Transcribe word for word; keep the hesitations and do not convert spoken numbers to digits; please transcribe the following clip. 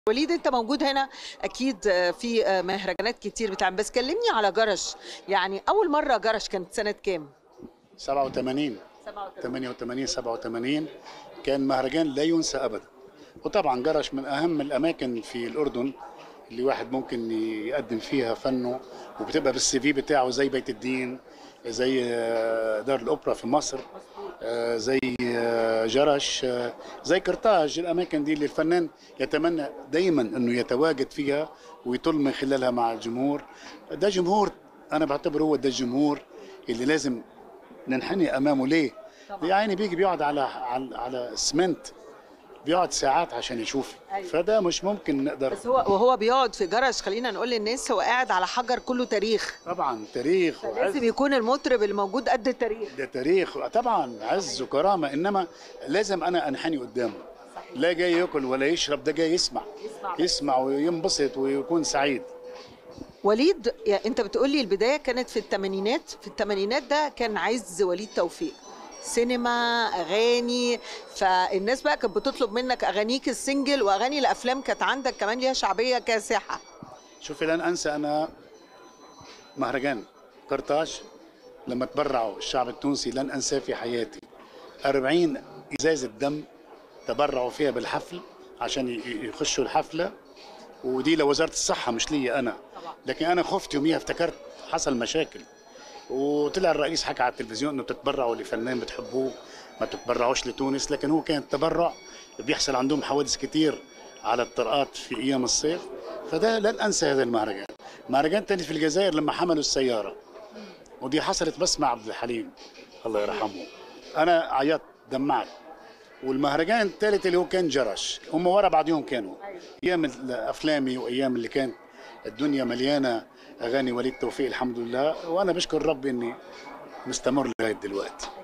وليد انت موجود هنا اكيد في مهرجانات كتير بتعمل، بس كلمني على جرش. يعني اول مره جرش كانت سنه كام؟ سبعة وثمانين ثمانية وثمانين سبعة وثمانين كان مهرجان لا ينسى ابدا. وطبعا جرش من اهم الاماكن في الاردن اللي واحد ممكن يقدم فيها فنه، وبتبقى بالسي في بتاعه زي بيت الدين، زي دار الاوبرا في مصر، زي جرش، زي قرطاج. الاماكن دي اللي الفنان يتمنى دايما انه يتواجد فيها ويطل من خلالها مع الجمهور. ده جمهور، انا بعتبره هو ده الجمهور اللي لازم ننحني امامه. ليه؟ يعني بيجي بيقعد على على على اسمنت، بيقعد ساعات عشان يشوف. أيوة. فده مش ممكن نقدر. بس هو وهو بيقعد في جرش، خلينا نقول للناس هو قاعد على حجر كله تاريخ. طبعا تاريخ، لازم يكون المطرب الموجود قد التاريخ. ده تاريخ طبعا، عز وكرامه، انما لازم انا انحني قدامه. صحيح. لا جاي ياكل ولا يشرب، ده جاي يسمع يسمع, يسمع وينبسط ويكون سعيد. وليد، انت بتقولي البدايه كانت في الثمانينات، في الثمانينات ده كان عز وليد توفيق، سينما، اغاني، فالناس بقى كانت بتطلب منك اغانيك السنجل، واغاني الافلام كانت عندك كمان ليها شعبيه كاسحه. شوفي، لن انسى انا مهرجان قرطاج لما تبرعوا الشعب التونسي، لن انساه في حياتي. أربعين ازازه دم تبرعوا فيها بالحفل عشان يخشوا الحفله، ودي لوزاره الصحه مش لي انا. لكن انا خفت يوميها، افتكرت حصل مشاكل، وطلع الرئيس حكى على التلفزيون انه تتبرعوا لفنان بتحبوه، ما تتبرعوش لتونس. لكن هو كان تبرع، بيحصل عندهم حوادث كتير على الطرقات في ايام الصيف. فده لن انسى هذا المهرجان. مهرجان تاني في الجزائر لما حملوا السياره، ودي حصلت بس مع عبد الحليم الله يرحمه، انا عيطت دمعت. والمهرجان الثالث اللي هو كان جرش، هم ورا بعضهم كانوا ايام افلامي وايام اللي كانت الدنيا مليانه اغاني وليد توفيق الحمد لله. وانا بشكر ربي اني مستمر لغايه دلوقتي.